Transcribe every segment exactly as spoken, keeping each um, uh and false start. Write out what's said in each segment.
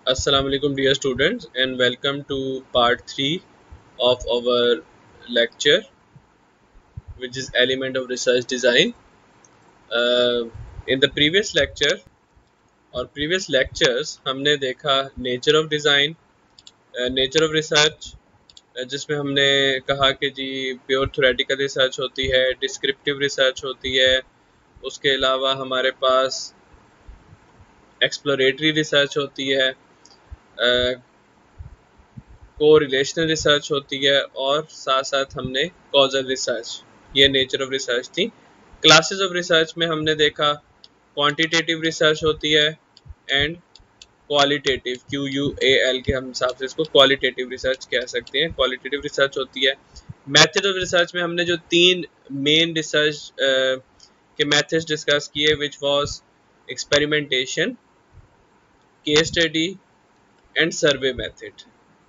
Assalamu alaikum dear students and welcome to part three of our lecture which is element of research design. Uh, in the previous lecture or previous lectures हमने देखा nature of design, uh, nature of research uh, जिसमें हमने कहा कि जी pure theoretical research होती है, descriptive research होती है, उसके अलावा हमारे पास एक्सप्लोरेटरी रिसर्च होती है, uh, को रिलेशनल रिसर्च होती है और साथ साथ हमने कॉजल रिसर्च, ये नेचर ऑफ रिसर्च थी। क्लासेस ऑफ रिसर्च में हमने देखा क्वांटिटेटिव रिसर्च होती है and qualitative, Q U A L के हम हिसाब से इसको क्वालिटेटिव रिसर्च कह सकते हैं, क्वालिटेटिव रिसर्च होती है। मेथड ऑफ रिसर्च में हमने जो तीन मेन रिसर्च के मेथड्स डिस्कस किए which was experimentation, case study and survey method.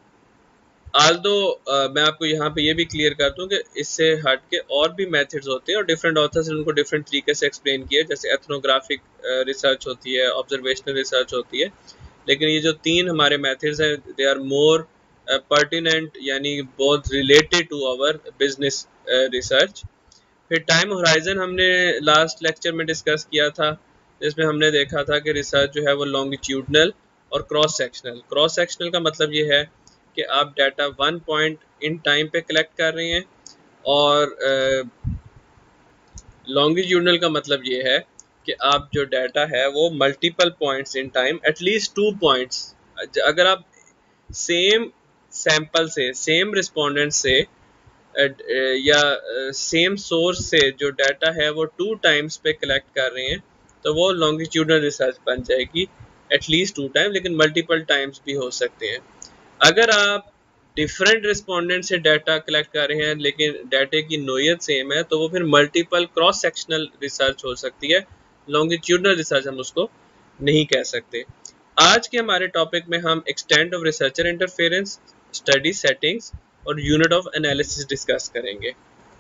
Although uh, मैं आपको यहाँ पे ये भी क्लियर कर दूं कि इससे हट के और भी मेथड्स होते हैं और डिफरेंट ऑथर्स ने उनको डिफरेंट तरीके से एक्सप्लेन किया, जैसे एथनोग्राफिक रिसर्च होती है, ऑब्जर्वेशनल रिसर्च होती है, लेकिन ये जो तीन हमारे मेथड्स हैं दे आर मोर पर्टिनेंट, यानी बहुत related to our business research. फिर टाइम होराइजन हमने लास्ट लेक्चर में डिस्कस किया था, जिसमें हमने देखा था कि रिसर्च जो है वो लॉन्गिट्यूडनल और क्रॉस सेक्शनल। क्रॉस सेक्शनल का मतलब ये है कि आप data one point in time पे कलेक्ट कर रहे हैं और लॉन्गिट्यूडनल uh, का मतलब ये है कि आप जो डाटा है वो multiple points in time, at least two points, अगर आप सेम सैंपल से, सेम रिस्पोंडेंट से या सेम सोर्स से जो डाटा है वो टू टाइम्स पे कलेक्ट कर रहे हैं तो वो लॉन्गिट्यूडनल रिसर्च बन जाएगी, एटलीस्ट टू टाइम, लेकिन मल्टीपल टाइम्स भी हो सकते हैं। अगर आप डिफरेंट रिस्पोंडेंट से डाटा कलेक्ट कर रहे हैं लेकिन डाटे की नोयत सेम है तो वो फिर मल्टीपल क्रॉस सेक्शनल रिसर्च हो सकती है, लॉन्गिट्यूडनल रिसर्च हम उसको नहीं कह सकते। आज के हमारे टॉपिक में हम extent of researcher interference, study settings और यूनिट ऑफ एनालिसिस डिस्कस करेंगे।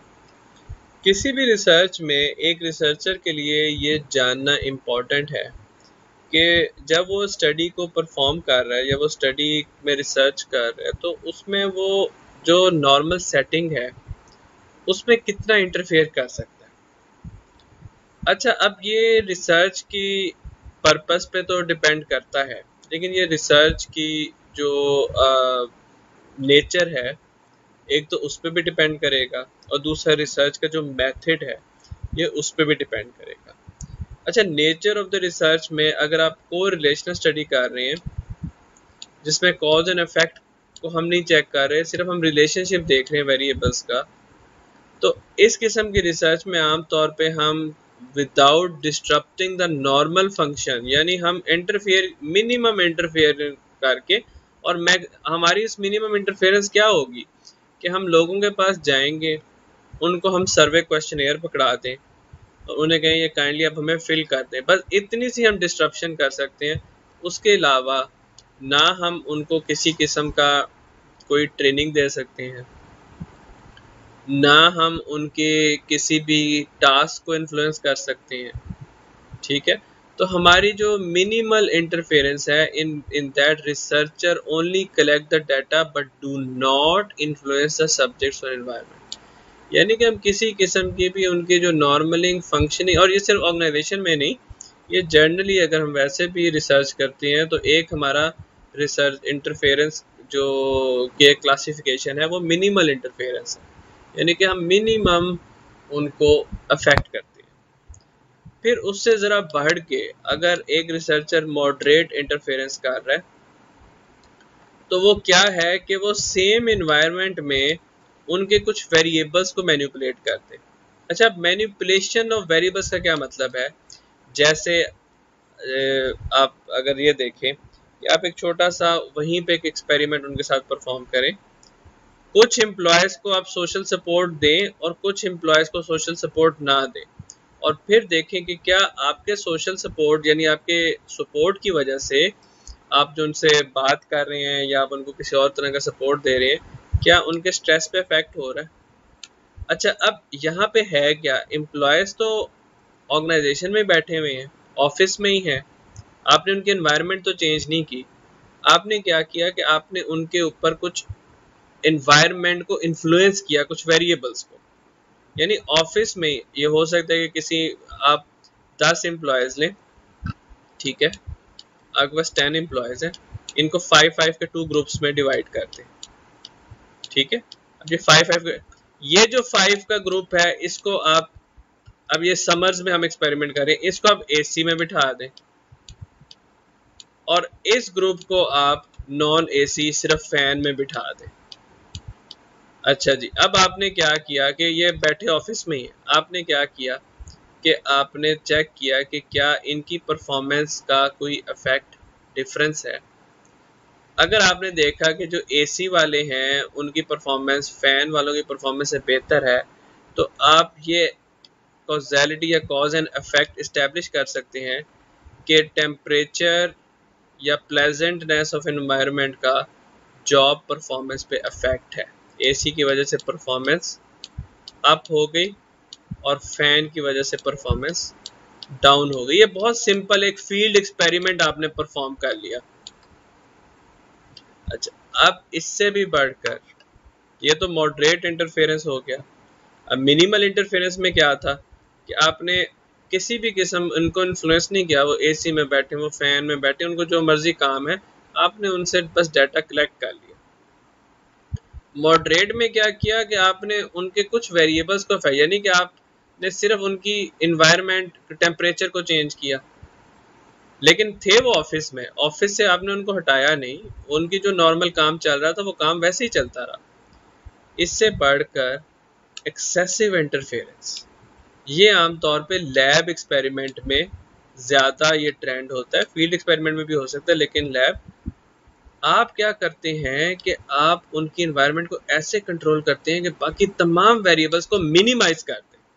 किसी भी रिसर्च में एक रिसर्चर के लिए ये जानना इम्पोर्टेंट है कि जब वो स्टडी को परफॉर्म कर रहा है या वो स्टडी में रिसर्च कर रहा है तो उसमें वो जो नॉर्मल सेटिंग है उसमें कितना इंटरफेयर कर सकता है। अच्छा, अब ये रिसर्च की पर्पस पे तो डिपेंड करता है, लेकिन ये रिसर्च की जो नेचर है एक तो उस पर भी डिपेंड करेगा और दूसरा रिसर्च का जो मेथड है ये उस पर भी डिपेंड करेगा। अच्छा, नेचर ऑफ द रिसर्च में अगर आप को रिलेशनल स्टडी कर रहे हैं जिसमें कॉज एंड इफेक्ट को हम नहीं चेक कर रहे, सिर्फ हम रिलेशनशिप देख रहे हैं वेरिएबल्स का, तो इस किस्म की रिसर्च में आमतौर पे हम without disrupting the normal function, यानी हम इंटरफेयर, मिनिमम इंटरफेयर करके, और मैं हमारी इस मिनिमम इंटरफेरेंस क्या होगी कि हम लोगों के पास जाएंगे, उनको हम सर्वे क्वेश्चनेयर पकड़ा दें और उन्हें कहें ये काइंडली अब हमें फिल कर दें, बस इतनी सी हम डिस्ट्रप्शन कर सकते हैं। उसके अलावा ना हम उनको किसी किस्म का कोई ट्रेनिंग दे सकते हैं, ना हम उनके किसी भी टास्क को इन्फ्लुएंस कर सकते हैं, ठीक है। तो हमारी जो मिनिमल इंटरफेरेंस है, in in that researcher only collect the data but do not influence the subjects और एनवायरनमेंट, यानी कि हम किसी किस्म की भी उनकी जो नॉर्मलिंग फंक्शनिंग, और ये सिर्फ ऑर्गेनाइजेशन में नहीं, ये जनरली अगर हम वैसे भी रिसर्च करते हैं तो एक हमारा रिसर्च इंटरफेरेंस जो के क्लासिफिकेशन है वो मिनिमल इंटरफेरेंस है, यानी कि हम मिनिमम उनको अफेक्ट करते हैं। फिर उससे ज़रा बढ़ के अगर एक रिसर्चर मॉडरेट इंटरफेरेंस कर रहा है तो वो क्या है कि वो सेम इन्वायरमेंट में उनके कुछ वेरिएबल्स को मैनिपुलेट करते हैं। अच्छा, मैनिपुलेशन ऑफ वेरिएबल्स का क्या मतलब है? जैसे आप अगर ये देखें कि आप एक छोटा सा वहीं पे एक एक्सपेरिमेंट उनके साथ परफॉर्म करें, कुछ एम्प्लॉयज़ को आप सोशल सपोर्ट दें और कुछ एम्प्लॉयज़ को सोशल सपोर्ट ना दें, और फिर देखें कि क्या आपके सोशल सपोर्ट, यानी आपके सपोर्ट की वजह से आप जो उनसे बात कर रहे हैं या आप उनको किसी और तरह का सपोर्ट दे रहे हैं, क्या उनके स्ट्रेस पे इफेक्ट हो रहा है? अच्छा, अब यहाँ पे है क्या, एम्प्लॉयज़ तो ऑर्गेनाइजेशन में बैठे हुए हैं, ऑफिस में ही हैं, आपने उनकी एनवायरनमेंट तो चेंज नहीं की, आपने क्या किया कि आपने उनके ऊपर कुछ एनवायरनमेंट को इन्फ्लुएंस किया, कुछ वेरिएबल्स को। यानी ऑफिस में ये हो सकता है कि किसी आप दस एम्प्लॉयज लें, ठीक है, आपके पास टेन एम्प्लॉयज हैं, इनको फाइव फाइव के टू ग्रुप्स में डिवाइड करते हैं, ठीक है। अब ये फाइव फाइव ये जो फाइव का ग्रुप है इसको आप, अब ये समर्स में हम एक्सपेरिमेंट करें, इसको आप एसी में बिठा दें और इस ग्रुप को आप नॉन एसी सिर्फ फैन में बिठा दें। अच्छा जी, अब आपने क्या किया कि ये बैठे ऑफिस में ही, आपने क्या किया कि आपने चेक किया कि क्या इनकी परफॉर्मेंस का कोई इफेक्ट डिफरेंस है। अगर आपने देखा कि जो एसी वाले हैं उनकी परफॉर्मेंस फैन वालों की परफॉर्मेंस से बेहतर है, तो आप ये कॉजेलिटी या कॉज एंड इफेक्ट इस्टेब्लिश कर सकते हैं कि टेम्परेचर या प्लेजेंटनेस ऑफ एनवायरनमेंट का जॉब परफॉर्मेंस पे इफेक्ट है। एसी की वजह से परफॉर्मेंस अप हो गई और फैन की वजह से परफॉर्मेंस डाउन हो गई। ये बहुत सिंपल एक फील्ड एक्सपेरिमेंट आपने परफॉर्म कर लिया। अच्छा, अब इससे भी बढ़कर ये तो मॉडरेट इंटरफेरेंस हो गया। अब मिनिमल इंटरफेरेंस में क्या था कि आपने किसी भी किस्म उनको इन्फ्लुएंस नहीं किया, वो एसी में बैठे, वो फैन में बैठे, उनको जो मर्जी काम है, आपने उनसे बस डाटा कलेक्ट कर लिया। मॉडरेट में क्या किया कि आपने उनके कुछ वेरिएबल्स को, यानी कि आपने सिर्फ उनकी इन्वायरमेंट टेम्परेचर को चेंज किया, लेकिन थे वो ऑफिस में, ऑफिस से आपने उनको हटाया नहीं, उनकी जो नॉर्मल काम चल रहा था वो काम वैसे ही चलता रहा। इससे बढ़कर एक्सेसिव इंटरफेरेंस, ये आमतौर पे लैब एक्सपेरिमेंट में ज़्यादा ये ट्रेंड होता है, फील्ड एक्सपेरिमेंट में भी हो सकता है, लेकिन लैब आप क्या करते हैं कि आप उनकी एनवायरनमेंट को ऐसे कंट्रोल करते हैं कि बाकी तमाम वेरिएबल्स को मिनिमाइज करते हैं।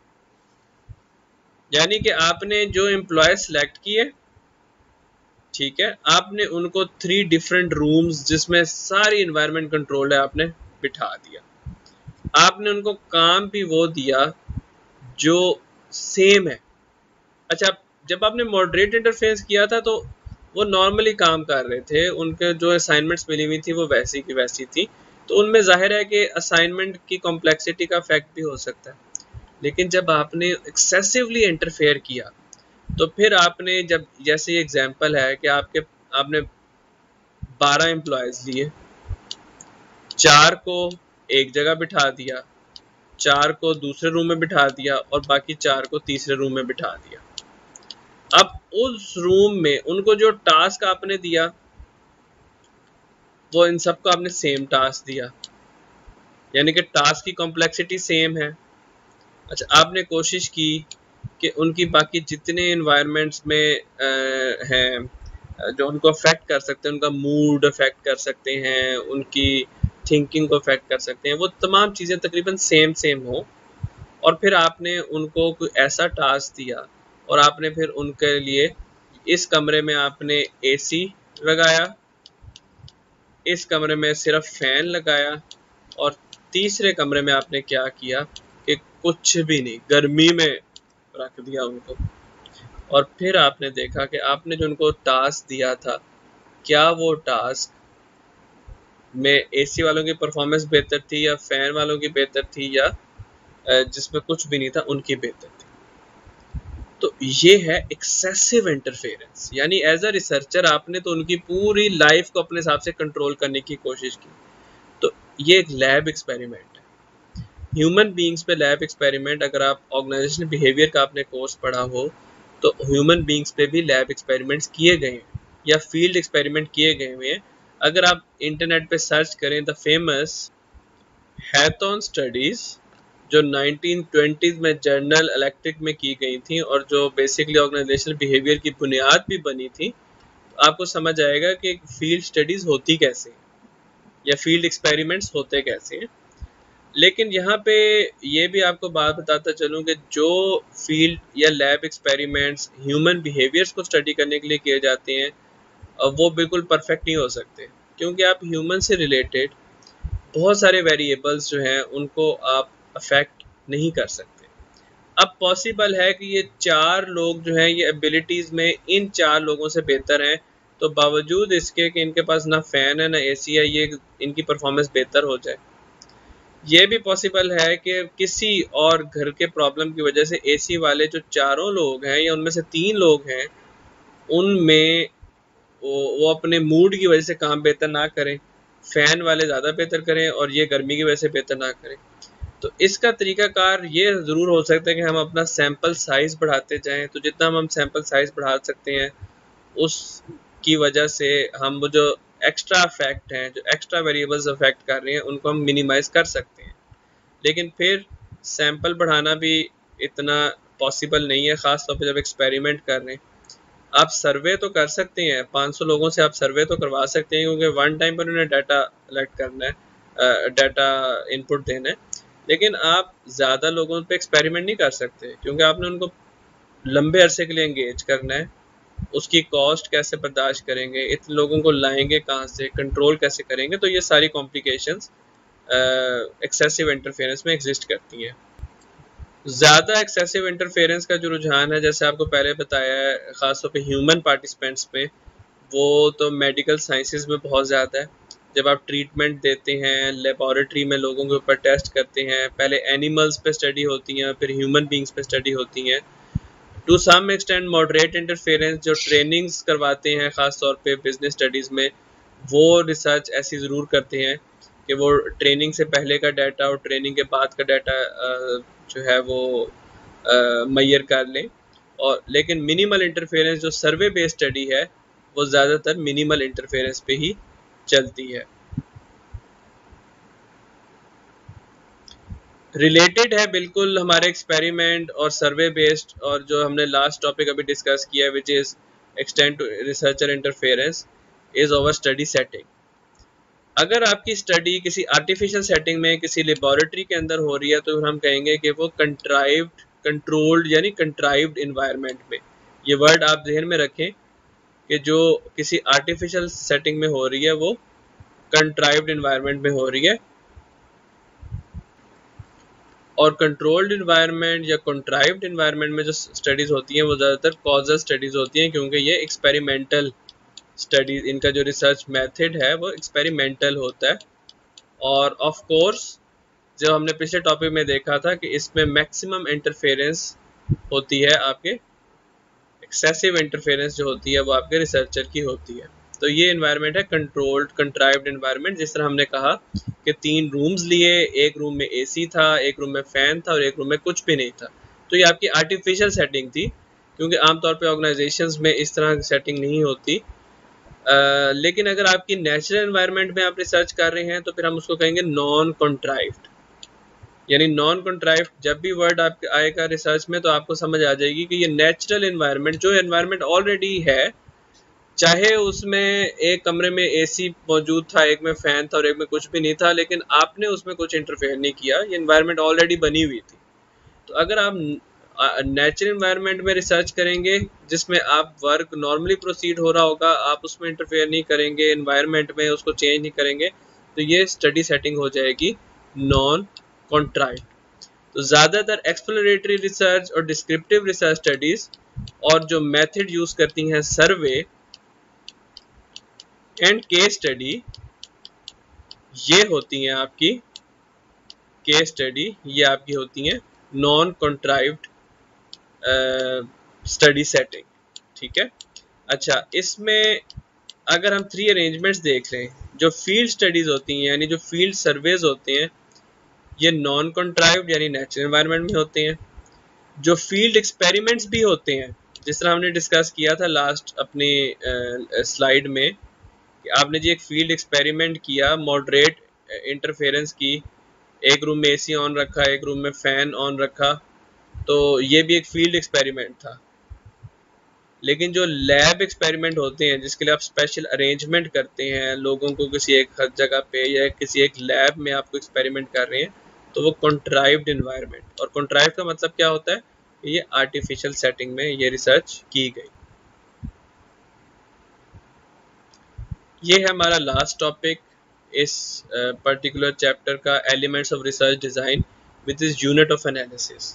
यानी कि आपने जो एम्प्लॉय सेलेक्ट किए, ठीक है, आपने उनको थ्री डिफरेंट रूम्स जिसमें सारी एनवायरनमेंट कंट्रोल है आपने बिठा दिया। आपने उनको काम भी वो दिया जो सेम है। अच्छा, जब आपने मॉडरेट इंटरफेरेंस किया था तो वो नॉर्मली काम कर रहे थे, उनके जो असाइनमेंट्स मिली हुई थी वो वैसी की वैसी थी, तो उनमें जाहिर है कि असाइनमेंट की कॉम्प्लेक्सिटी का इफेक्ट भी हो सकता है। लेकिन जब आपने एक्सेसिवली इंटरफेयर किया तो फिर आपने, जब जैसे ये एग्जांपल है कि आपके आपने बारह एम्प्लॉयज लिए, चार को एक जगह बिठा दिया, चार को दूसरे रूम में बिठा दिया और बाकी चार को तीसरे रूम में बिठा दिया। अब उस रूम में उनको जो टास्क आपने दिया वो इन सबको आपने सेम टास्क दिया, यानी कि टास्क की कॉम्प्लेक्सिटी सेम है। अच्छा, आपने कोशिश की कि उनकी बाकी जितने एनवायरनमेंट्स में आ, हैं जो उनको अफेक्ट कर सकते हैं, उनका मूड अफेक्ट कर सकते हैं, उनकी थिंकिंग को अफेक्ट कर सकते हैं, वो तमाम चीज़ें तकरीबन सेम सेम हो, और फिर आपने उनको कोई ऐसा टास्क दिया और आपने फिर उनके लिए इस कमरे में आपने एसी लगाया, इस कमरे में सिर्फ फैन लगाया, और तीसरे कमरे में आपने क्या किया कि कुछ भी नहीं, गर्मी में रख दिया उनको। और फिर आपने देखा कि आपने जो उनको टास्क दिया था, क्या वो टास्क में एसी वालों की परफॉर्मेंस बेहतर थी या फैन वालों की बेहतर थी, या जिसमें कुछ भी नहीं था उनकी बेहतर थी। तो ये है एक्सेसिव इंटरफेरेंस, यानी एज अ रिसर्चर आपने तो उनकी पूरी लाइफ को अपने हिसाब से कंट्रोल करने की कोशिश की। तो ये एक लैब एक्सपेरिमेंट है, ह्यूमन बीइंग्स पे लैब एक्सपेरिमेंट। अगर आप ऑर्गेनाइजेशनल बिहेवियर का आपने कोर्स पढ़ा हो तो ह्यूमन बीइंग्स पे भी लैब एक्सपेरिमेंट्स किए गए हैं या फील्ड एक्सपेरिमेंट किए गए हुए हैं। अगर आप इंटरनेट पे सर्च करें द फेमस हैथॉन स्टडीज, जो नाइनटीन ट्वेंटीज़ में जर्नल इलेक्ट्रिक में की गई थी और जो बेसिकली ऑर्गेनाइजेशनल बिहेवियर की बुनियाद भी बनी थी, तो आपको समझ आएगा कि फील्ड स्टडीज होती कैसे या फील्ड एक्सपेरिमेंट्स होते कैसे हैं। लेकिन यहाँ पे ये भी आपको बात बताता चलूँ कि जो फील्ड या लैब एक्सपेरिमेंट्स ह्यूमन बिहेवियर्स को स्टडी करने के लिए किए जाते हैं, वो बिल्कुल परफेक्ट नहीं हो सकते, क्योंकि आप ह्यूमन से रिलेटेड बहुत सारे वेरिएबल्स जो हैं उनको आप अफेक्ट नहीं कर सकते। अब पॉसिबल है कि ये चार लोग जो हैं ये एबिलिटीज़ में इन चार लोगों से बेहतर हैं, तो बावजूद इसके कि इनके पास ना फ़ैन है ना एसी है, ये इनकी परफॉर्मेंस बेहतर हो जाए। ये भी पॉसिबल है कि किसी और घर के प्रॉब्लम की वजह से एसी वाले जो चारों लोग हैं या उनमें से तीन लोग हैं, उनमें वो, वो अपने मूड की वजह से काम बेहतर ना करें, फ़ैन वाले ज़्यादा बेहतर करें और ये गर्मी की वजह से बेहतर ना करें। तो इसका तरीकाकार ये ज़रूर हो सकता है कि हम अपना सैंपल साइज़ बढ़ाते जाएं। तो जितना हम सैंपल साइज़ बढ़ा सकते हैं, उसकी वजह से हम वो जो एक्स्ट्रा इफेक्ट हैं, जो एक्स्ट्रा वेरिएबल्स अफेक्ट कर रहे हैं, उनको हम मिनिमाइज़ कर सकते हैं। लेकिन फिर सैंपल बढ़ाना भी इतना पॉसिबल नहीं है, ख़ास तौर पे जब एक्सपेरिमेंट कर रहे हैं। आप सर्वे तो कर सकते हैं, पाँच सौ लोगों से आप सर्वे तो करवा सकते हैं, क्योंकि वन टाइम पर उन्हें डाटा कलेक्ट करना है, डाटा इनपुट देना है। लेकिन आप ज़्यादा लोगों पे एक्सपेरिमेंट नहीं कर सकते, क्योंकि आपने उनको लंबे अरसे के लिए एंगेज करना है। उसकी कॉस्ट कैसे बर्दाश्त करेंगे, इतने लोगों को लाएंगे कहाँ से, कंट्रोल कैसे करेंगे, तो ये सारी कॉम्प्लिकेशंस एक्सेसिव इंटरफेरेंस में एग्जिस्ट करती हैं। ज़्यादा एक्सेसिव इंटरफेरेंस का जो रुझान है, जैसे आपको पहले बताया है, ख़ासतौर पे ह्यूमन पार्टिसिपेंट्स में, वो तो मेडिकल साइंसेज में बहुत ज़्यादा है। जब आप ट्रीटमेंट देते हैं, लेबॉरेटरी में लोगों के ऊपर टेस्ट करते हैं, पहले एनिमल्स पे स्टडी होती हैं, फिर ह्यूमन बींग्स पे स्टडी होती हैं। To some extent moderate interference जो ट्रेनिंग्स करवाते हैं, ख़ास तौर पे बिजनेस स्टडीज़ में, वो रिसर्च ऐसी ज़रूर करते हैं कि वो ट्रेनिंग से पहले का डाटा और ट्रेनिंग के बाद का डाटा जो है वो मैयर कर लें। और लेकिन मिनिमल इंटरफेरेंस जो सर्वे बेस्ड स्टडी है, वो ज़्यादातर मिनिमल इंटरफेरेंस पे ही चलती है। रिलेटेड है बिल्कुल हमारे एक्सपेरिमेंट और सर्वे बेस्ड, और जो हमने लास्ट टॉपिक अभी डिस्कस किया, which is extent to researcher interference, is over study setting. अगर आपकी स्टडी किसी आर्टिफिशियल सेटिंग में, किसी लेबोरेटरी के अंदर हो रही है, तो हम कहेंगे कि वो कंट्राइव्ड, कंट्रोल्ड यानी कंट्राइव्ड इन्वायरमेंट में। ये वर्ड आप ध्यान में रखें कि जो किसी आर्टिफिशियल सेटिंग में हो रही है, वो कंट्राइव्ड इन्वायरमेंट में हो रही है। और कंट्रोल्ड इन्वायरमेंट या कंट्राइव्ड इन्वायरमेंट में जो स्टडीज़ होती हैं, वो ज़्यादातर कॉजल स्टडीज़ होती हैं, क्योंकि ये एक्सपेरिमेंटल स्टडीज, इनका जो रिसर्च मेथड है वो एक्सपेरिमेंटल होता है। और ऑफ कोर्स जो हमने पिछले टॉपिक में देखा था कि इसमें मैक्सिमम इंटरफेरेंस होती है, आपके एक्सेसिव इंटरफेरेंस जो होती है वो आपके रिसर्चर की होती है। तो ये इन्वायरमेंट है कंट्रोल्ड कंट्राइव्ड इन्वायरमेंट। जिस तरह हमने कहा कि तीन रूम्स लिए, एक रूम में एसी था, एक रूम में फैन था और एक रूम में कुछ भी नहीं था। तो ये आपकी आर्टिफिशियल सेटिंग थी, क्योंकि आमतौर पे ऑर्गेनाइजेशंस में इस तरह की सेटिंग नहीं होती। Uh, लेकिन अगर आपकी नेचुरल एनवायरनमेंट में आप रिसर्च कर रहे हैं, तो फिर हम उसको कहेंगे नॉन कॉन्ट्राइव्ड। यानी नॉन कॉन्ट्राइव्ड जब भी वर्ड आप आएगा रिसर्च में, तो आपको समझ आ जाएगी कि ये नेचुरल एनवायरनमेंट, जो एनवायरनमेंट ऑलरेडी है, चाहे उसमें एक कमरे में एसी मौजूद था, एक में फैन था और एक में कुछ भी नहीं था, लेकिन आपने उसमें कुछ इंटरफेयर नहीं किया, ये एनवायरनमेंट ऑलरेडी बनी हुई थी। तो अगर आप नेचुरल एनवायरनमेंट में रिसर्च करेंगे, जिसमें आप वर्क नॉर्मली प्रोसीड हो रहा होगा, आप उसमें इंटरफेयर नहीं करेंगे, एनवायरनमेंट में उसको चेंज नहीं करेंगे, तो ये स्टडी सेटिंग हो जाएगी नॉन कॉन्ट्राइव्ड। तो ज़्यादातर एक्सप्लोरेटरी रिसर्च और डिस्क्रिप्टिव रिसर्च स्टडीज़ और जो मेथड यूज़ करती हैं सर्वे एंड केस स्टडी, ये होती हैं आपकी केस स्टडी, ये आपकी होती हैं नॉन कॉन्ट्राइव्ड स्टडी सेटिंग। ठीक है। अच्छा, इसमें अगर हम थ्री अरेंजमेंट्स देख लें, जो फील्ड स्टडीज़ होती हैं, यानी जो फील्ड सर्वेज होते हैं, ये नॉन कॉन्ट्राइव्ड यानी नेचुरल एनवायरनमेंट में होते हैं। जो फील्ड एक्सपेरिमेंट्स भी होते हैं, जिस तरह हमने डिस्कस किया था लास्ट अपनी स्लाइड में, कि आपने जी एक फील्ड एक्सपेरिमेंट किया मॉडरेट इंटरफेरेंस की, एक रूम में एसी ऑन रखा, एक रूम में फ़ैन ऑन रखा, तो ये भी एक फील्ड एक्सपेरिमेंट था। लेकिन जो लैब एक्सपेरिमेंट होते हैं, जिसके लिए आप स्पेशल अरेंजमेंट करते हैं लोगों को किसी एक जगह पे या किसी एक लैब में आपको एक्सपेरिमेंट कर रहे हैं, तो वो कॉन्ट्राइव्ड इन्वायरमेंट। और कॉन्ट्राइव्ड का मतलब क्या होता है? ये आर्टिफिशियल सेटिंग में ये रिसर्च की गई। ये है हमारा लास्ट टॉपिक इस पर्टिकुलर चैप्टर का, elements of research design which is unit of analysis.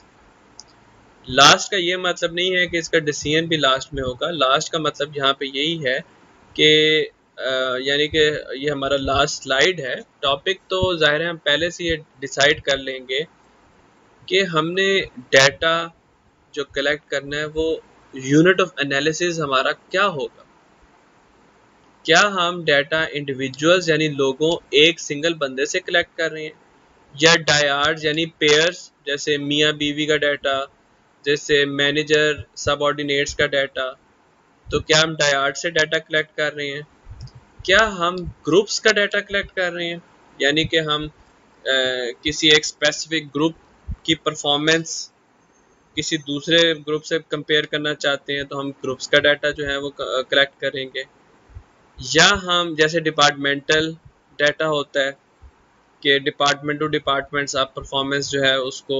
Last का ये मतलब नहीं है कि इसका डिसीजन भी लास्ट में होगा। लास्ट का मतलब यहाँ पे यही है कि यानी कि ये हमारा लास्ट स्लाइड है। टॉपिक तो ज़ाहिर है हम पहले से ये डिसाइड कर लेंगे कि हमने डाटा जो कलेक्ट करना है वो यूनिट ऑफ एनालिसिस हमारा क्या होगा। क्या हम डाटा इंडिविजुअल्स यानी लोगों एक सिंगल बंदे से कलेक्ट कर रहे हैं, या डायर्ड्स यानी पेयर्स जैसे मियाँ बीवी का डाटा, जैसे मैनेजर सबऑर्डिनेट्स का डाटा। तो क्या हम डायर्ड से डाटा कलेक्ट कर रहे हैं, क्या हम ग्रुप्स का डाटा कलेक्ट कर रहे हैं, यानी कि हम आ, किसी एक स्पेसिफिक ग्रुप की परफॉर्मेंस किसी दूसरे ग्रुप से कंपेयर करना चाहते हैं तो हम ग्रुप्स का डाटा जो है वो कलेक्ट करेंगे, या हम जैसे डिपार्टमेंटल डाटा होता है कि डिपार्टमेंट टू डिपार्टमेंट्स आप परफॉर्मेंस जो है उसको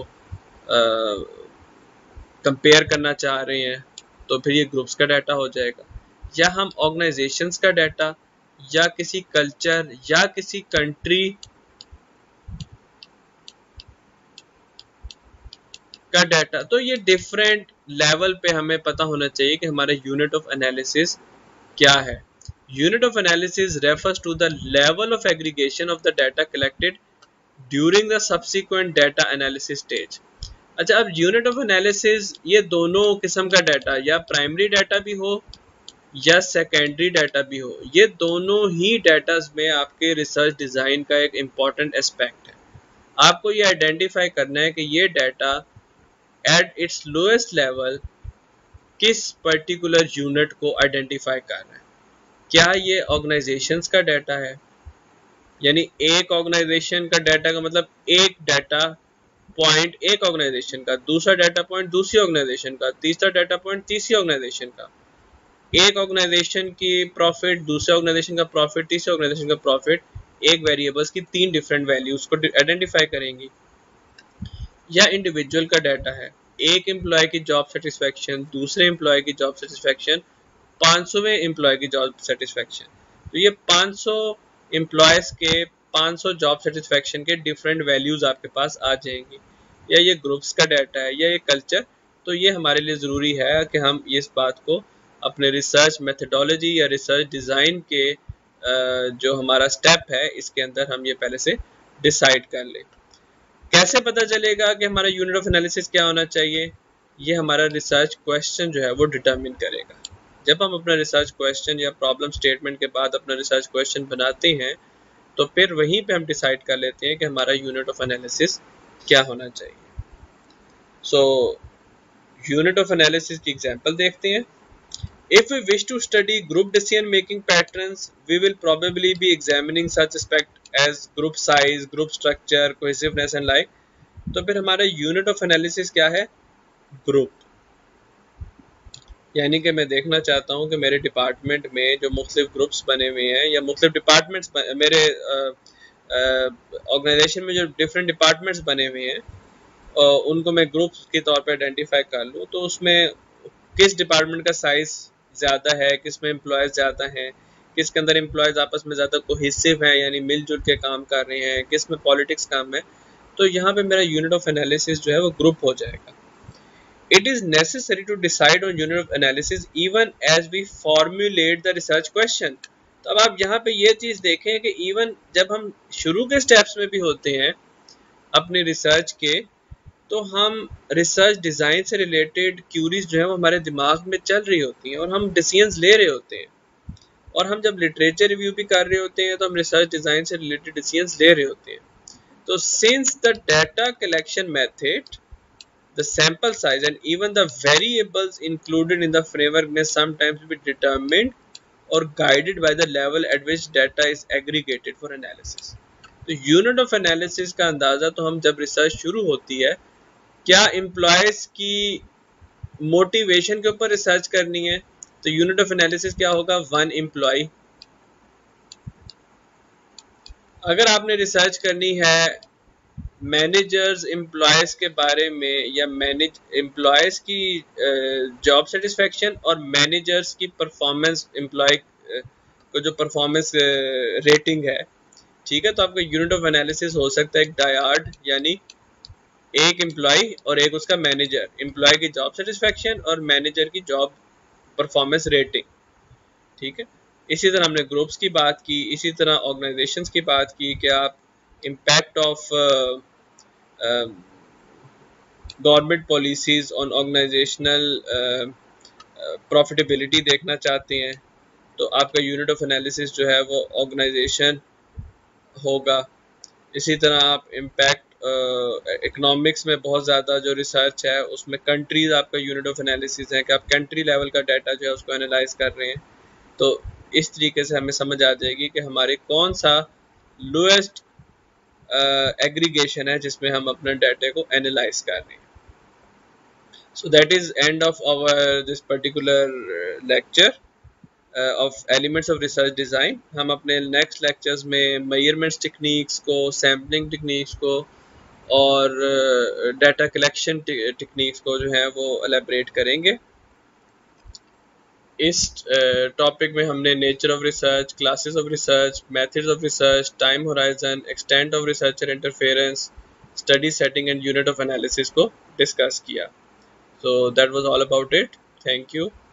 कंपेयर करना चाह रहे हैं तो फिर ये ग्रुप्स का डाटा हो जाएगा, या हम ऑर्गेनाइजेशंस का डाटा या किसी कल्चर या किसी कंट्री का डाटा। तो ये डिफरेंट लेवल पे हमें पता होना चाहिए कि हमारा यूनिट ऑफ एनालिसिस क्या है। Unit of analysis refers to the level of aggregation of the data collected during the subsequent data analysis stage. अच्छा, अब यूनिट ऑफ एनालिसिस ये दोनों किस्म का डाटा, या प्राइमरी डाटा भी हो या सेकेंडरी डाटा भी हो, ये दोनों ही डाटाज में आपके रिसर्च डिज़ाइन का एक इम्पॉर्टेंट एस्पेक्ट है। आपको ये आइडेंटिफाई करना है कि ये data at its lowest level किस पर्टिकुलर यूनिट को आइडेंटिफाई कर रहा है। क्या ये ऑर्गेनाइजेशंस का डाटा है, यानी एक ऑर्गेनाइजेशन का डाटा का मतलब एक डाटा पॉइंट एक ऑर्गेनाइजेशन का, दूसरा डाटा पॉइंट दूसरी ऑर्गेनाइजेशन का, तीसरा डाटा पॉइंट तीसरी ऑर्गेनाइजेशन का, एक ऑर्गेनाइजेशन की प्रॉफिट दूसरे ऑर्गेनाइजेशन का प्रॉफिट तीसरे ऑर्गेनाइजेशन का प्रॉफिट, एक वेरिएबल्स की तीन डिफरेंट वैल्यूज को आइडेंटिफाई करेंगी। या इंडिविजुअल का डाटा है, एक एम्प्लॉय की जॉब सेटिस्फेक्शन, दूसरे एम्प्लॉय की जॉब सेटिस्फेक्शन, पाँच सौवें एम्प्लॉय की जॉब सेटिस्फेक्शन। तो ये पाँच सौ एम्प्लॉयज के पाँच सौ जॉब सेटिस्फेक्शन के डिफरेंट वैल्यूज आपके पास आ जाएंगी। या ये ग्रुप्स का डाटा है, या ये कल्चर। तो ये हमारे लिए ज़रूरी है कि हम इस बात को अपने रिसर्च मेथडोलॉजी या रिसर्च डिज़ाइन के जो हमारा स्टेप है इसके अंदर हम ये पहले से डिसाइड कर लें। कैसे पता चलेगा कि हमारा यूनिट ऑफ एनालिसिस क्या होना चाहिए? ये हमारा रिसर्च क्वेश्चन जो है वो डिटरमिन करेगा। जब हम अपना रिसर्च क्वेश्चन या प्रॉब्लम स्टेटमेंट के बाद अपना रिसर्च क्वेश्चन बनाते हैं तो फिर वहीं पे हम डिसाइड कर लेते हैं कि हमारा यूनिट ऑफ एनालिसिस क्या होना चाहिए। सो यूनिट ऑफ एनालिसिस की एग्जांपल देखते हैं। If we wish to study group decision making patterns, we will probably be examining such aspects as group size, group structure, cohesiveness and like. तो फिर हमारा unit of analysis क्या है? Group. यानी कि मैं देखना चाहता हूं कि मेरे डिपार्टमेंट में जो मुख्तलिफ ग्रुप्स बने हुए हैं या मुख्तलिफ डिपार्टमेंट्स मेरे ऑर्गेनाइजेशन में जो डिफरेंट डिपार्टमेंट्स बने हुए हैं उनको मैं ग्रुप्स के तौर पर आइडेंटिफाई कर लूँ। तो उसमें किस डिपार्टमेंट का साइज ज़्यादा है, किस में एम्प्लॉयज़ ज़्यादा हैं, किस के अंदर एम्प्लॉयज़ आपस में ज़्यादा कोहेसिव हैं यानी मिलजुल के काम कर रहे हैं, किस में पॉलिटिक्स काम है। तो यहाँ पे मेरा यूनिट ऑफ एनालिसिस जो है वो ग्रुप हो जाएगा। It is necessary to decide on unit of analysis even as we formulate the research question. तो अब आप यहाँ पे ये चीज़ देखें कि इवन जब हम शुरू के स्टेप्स में भी होते हैं अपने रिसर्च के, तो हम रिसर्च डिज़ाइन से रिलेटेड क्यूरीज जो है वो हमारे दिमाग में चल रही होती हैं और हम डिसीजंस ले रहे होते हैं। और हम जब लिटरेचर रिव्यू भी कर रहे होते हैं तो हम रिसर्च डिज़ाइन से रिलेटेड डिसीजंस ले रहे होते हैं। तो since the data collection method, the sample size and even the variables included in the framework में समटाइम्स बी डिटरमिन्ड और guided by the level at which data is aggregated for analysis. तो unit of analysis का अंदाज़ा तो हम जब research शुरू होती है, क्या एम्प्लॉयज की मोटिवेशन के ऊपर रिसर्च करनी है तो यूनिट ऑफ एनालिसिस क्या होगा? One employee. अगर आपने रिसर्च करनी है मैनेजर्स एम्प्लॉयज के बारे में या मैनेज एम्प्लॉयज की जॉब सेटिस्फेक्शन और मैनेजर्स की परफॉर्मेंस, एम्प्लॉय को जो परफॉर्मेंस रेटिंग है, ठीक है, तो आपका यूनिट ऑफ एनालिसिस हो सकता है एक डायर्ड यानी एक एम्प्लॉय और एक उसका मैनेजर, एम्प्लॉय की जॉब सेटिस्फेक्शन और मैनेजर की जॉब परफॉर्मेंस रेटिंग, ठीक है। इसी तरह हमने ग्रुप्स की बात की, इसी तरह ऑर्गेनाइजेशंस की बात की कि आप impact of government policies on organisational profitability देखना चाहते हैं तो आपका यूनिट ऑफ एनालिसिस जो है वो ऑर्गेनाइजेशन होगा। इसी तरह आप इम्पैक्ट इकोनॉमिक्स में बहुत ज़्यादा जो रिसर्च है उसमें कंट्रीज़ आपका यूनिट ऑफ एनालिसिस है कि आप कंट्री लेवल का डाटा जो है उसको एनालाइज कर रहे हैं। तो इस तरीके से हमें समझ आ जाएगी कि हमारे कौन सा लोएस्ट एग्रीगेशन है जिसमें हम अपने डाटा को एनालाइज कर रहे हैं। So that is end of our this particular uh, lecture uh, of elements of research design। हम अपने next lectures में measurements techniques को, sampling techniques को और uh, data collection techniques को जो है वो elaborate करेंगे। इस टॉपिक uh, में हमने nature of research, classes of research, methods of research, time horizon, extent of researcher interference, study setting and unit of analysis को डिस्कस किया। So that was all about it. Thank you.